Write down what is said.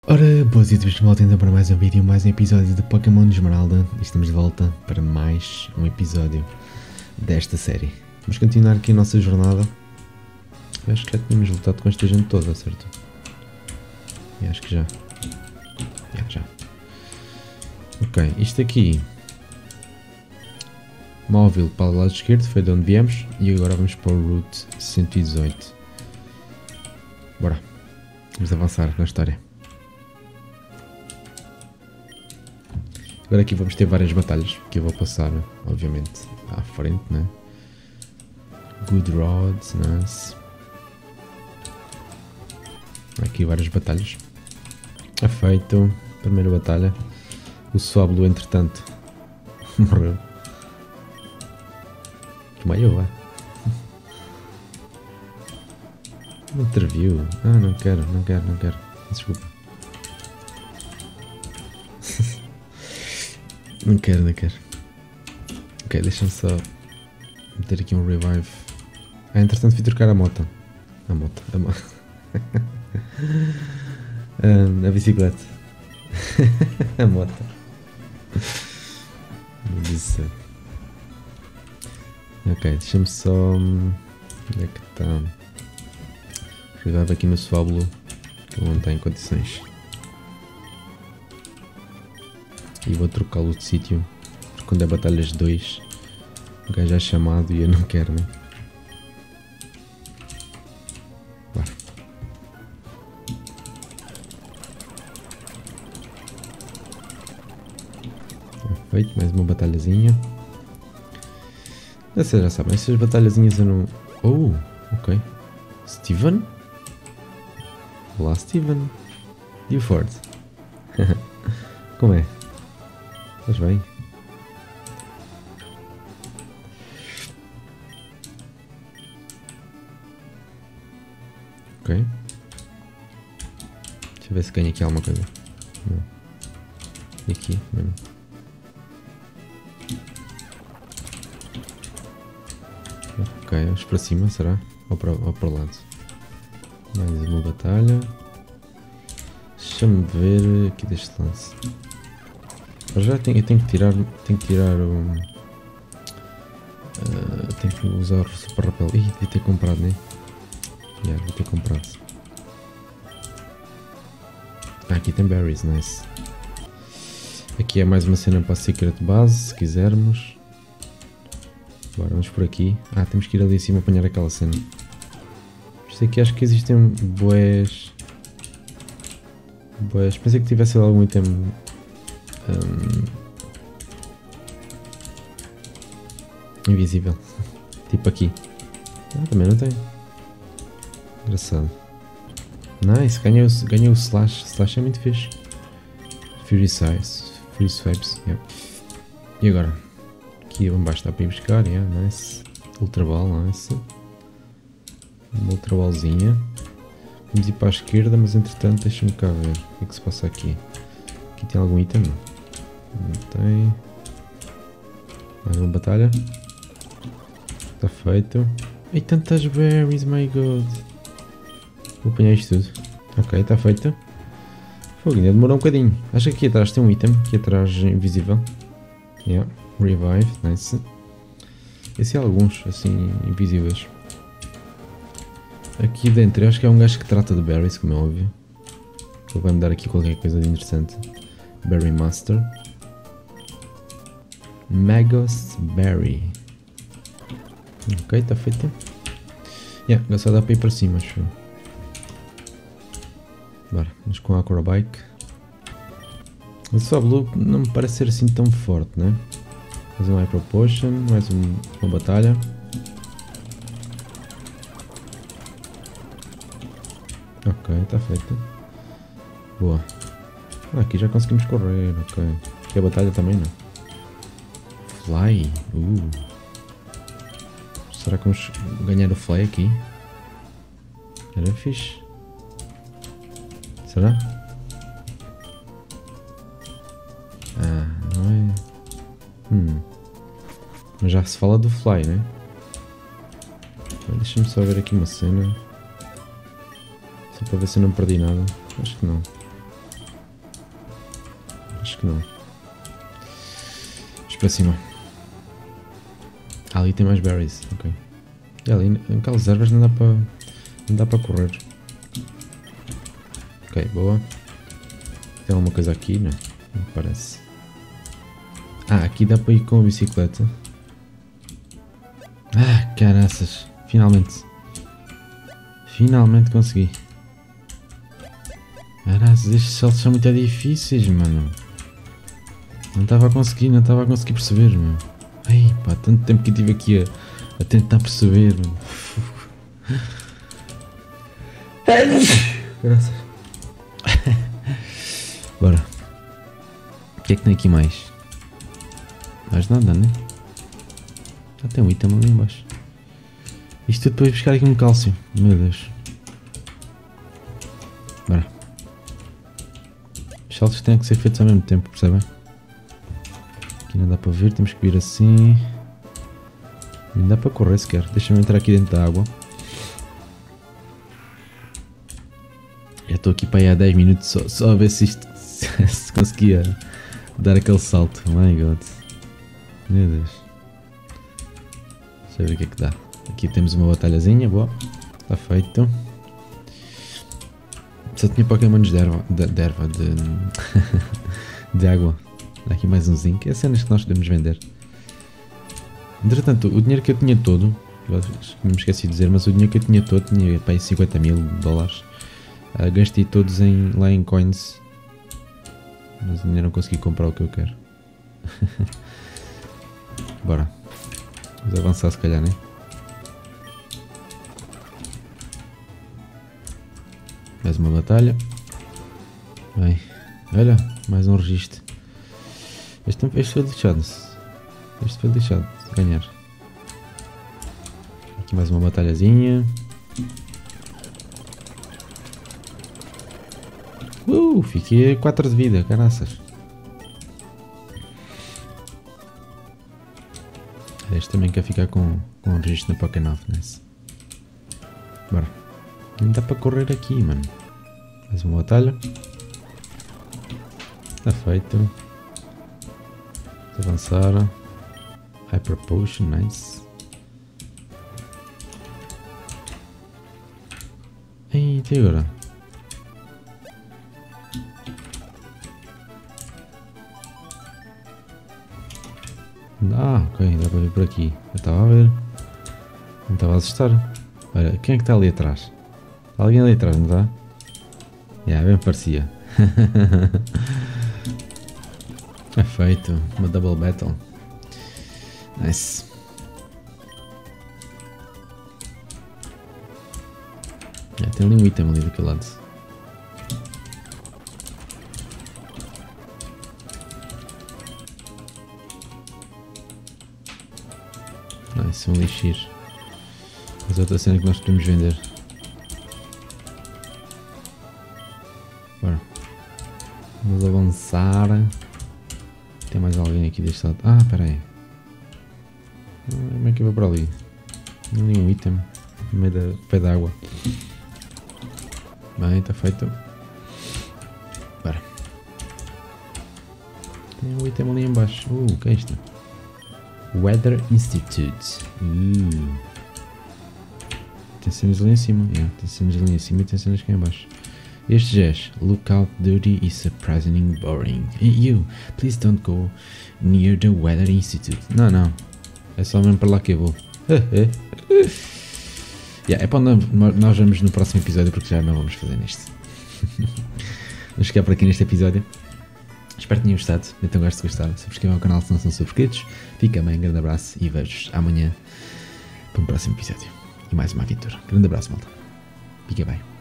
Ora, boas e de volta então para mais um vídeo, mais um episódio de Pokémon Esmeralda. E estamos de volta para mais um episódio desta série. Vamos continuar aqui a nossa jornada. Eu acho que já tínhamos lutado com esta gente toda, certo? Eu acho que já. Já. Ok, isto aqui. Móvel para o lado esquerdo, foi de onde viemos. E agora vamos para o Route 118. Bora. Vamos avançar na história. Agora aqui vamos ter várias batalhas, que eu vou passar, obviamente, à frente, né? Good Rods, nice. Aqui várias batalhas. É feito. Primeira batalha. O Swablu, entretanto, morreu. Desmaiou, é? Interview. Ah, não quero. Desculpa. Não quero. Ok, deixa-me só meter aqui um revive. Ah, entretanto fui trocar a moto. A bicicleta. A moto. Não disse. Ok, deixa-me só... Onde é que está? Revive aqui no Swablu, que ele não está em condições. E vou trocá-lo de sítio, porque quando é batalhas 2 o gajo é chamado e eu não quero, né? Bora. Feito, mais uma batalhazinha. Vocês já sabem, essas batalhazinhas eu não... Oh, ok. Steven? Olá, Steven. Buford. Como é? Estás bem? Ok. Deixa eu ver se ganha aqui alguma coisa. Não. E aqui, não. Ok, vamos para cima, será? Ou para o lado? Mais uma batalha. Deixa-me ver aqui deste lance. Já eu tenho que tirar o... tenho que usar o super rapel. Ih, devia ter comprado, né? Devia ter comprado. Ah, aqui tem berries, nice. Aqui é mais uma cena para a secret base, se quisermos. Agora vamos por aqui. Ah, temos que ir ali em cima apanhar aquela cena. Isto aqui acho que existem bués. Pensei que tivesse algum item. Invisível. Tipo aqui. Ah, também não tem. Engraçado. Nice, ganhei o Slash. Slash é muito fixe. Fury Swipes. Yeah. E agora? Aqui abaixo dá para ir buscar. Yeah, nice. Ultra Ball, nice. Uma Ultra Ballzinha. Vamos ir para a esquerda, mas entretanto deixa-me cá ver. O que é que se passa aqui? Aqui tem algum item? Não tem. Mais uma batalha. Está feito. E tantas berries, my god. Vou apanhar isto tudo. Ok, está feito. Foguinha, demorou um bocadinho. Acho que aqui atrás tem um item. Aqui atrás invisível. Yeah. Revive, nice. Esse é alguns, assim, invisíveis. Aqui dentro, acho que é um gajo que trata de berries, como é óbvio. Ele vai me dar aqui qualquer coisa de interessante. Berry Master. Magos Berry. Ok, está feito. Yeah, agora só dá para ir para cima, acho. Bora, vamos com a Acrobike. O Swablu não me parece ser assim tão forte, né? Mais uma Hyper Potion, mais uma batalha. Ok, está feito. Boa. Ah, aqui já conseguimos correr, ok. Aqui a batalha também não. Fly. Será que vamos ganhar o Fly aqui? Era fixe. Será? Ah, não é... Mas já se fala do Fly, né? Deixa-me só ver aqui uma cena. Só para ver se eu não perdi nada. Acho que não. Acho que não. Vamos para cima. Ali tem mais berries, ok. E ali, naquelas ervas não dá para correr. Ok, boa. Tem alguma coisa aqui, não? Não parece. Ah, aqui dá para ir com a bicicleta. Ah, caraças. Finalmente. Finalmente consegui. Caraças, estes saltos são muito difíceis, mano. Não estava a conseguir perceber, meu. Ai, pá, tanto tempo que eu estive aqui a tentar perceber, mano. Graças. Bora. O que é que tem aqui mais? Mais nada, né? Ah, tem um item ali em baixo. Isto tudo para ir buscar aqui um cálcio. Meu Deus. Bora. Os saltos têm que ser feitos ao mesmo tempo, percebem? Aqui não dá para ver, temos que vir assim. Não dá para correr sequer. Deixa-me entrar aqui dentro da água. Já estou aqui para aí há 10 minutos só a ver se isto se conseguia dar aquele salto. My God. Meu Deus. Deixa eu ver o que é que dá. Aqui temos uma batalhazinha, boa. Está feito. Só tinha Pokémons de erva, de água. Dá aqui mais um zinc. É cenas que nós podemos vender. Entretanto, o dinheiro que eu tinha todo, não me esqueci de dizer, mas o dinheiro que eu tinha todo, tinha para aí 50 mil dólares. Gastei todos lá em coins. Mas ainda não consegui comprar o que eu quero. Bora. Vamos avançar se calhar, né? Mais uma batalha. Bem, olha, mais um registro. Este foi lixado. Este foi lixado de ganhar. Aqui mais uma batalhazinha. Fiquei a 4 de vida, caraças. Este também quer ficar com um registro na Pokémon, né? Bora. Não dá para correr aqui, mano. Mais uma batalha. Está feito. Vamos avançar. Hyper Potion, nice. E até agora? Ah, ok, dá para ver por aqui. Eu estava a ver. Não estava a assustar. Olha, quem é que está ali atrás? Está alguém ali atrás, não está? Bem parecia. É feito. Uma double battle. Nice. Tem ali um item ali daquele lado. Nice, um elixir. Mas outra cena que nós podemos vender. Bora. Vamos avançar. Tem mais alguém aqui deste lado. Ah, espera aí. Como é que eu vou para ali? Tem ali um item no meio do pé d'água. Bem, está feito. Bora. Tem um item ali em baixo. O que é isto? Weather Institute. Tem cenas ali em cima. Tem cenas ali em cima e tem cenas aqui em baixo. Este gesto. Lookout dirty is surprisingly boring. You, please don't go near the Weather Institute. Não. É só mesmo para lá que eu vou. É para onde nós vamos no próximo episódio, porque já não vamos fazer neste. Vamos ficar por aqui neste episódio. Espero que tenham gostado. Então gosto de gostar. Subscrevam o canal se não são subscritos. Fica bem, grande abraço e vejo-vos amanhã para um próximo episódio. E mais uma aventura. Grande abraço, malta. Fica bem.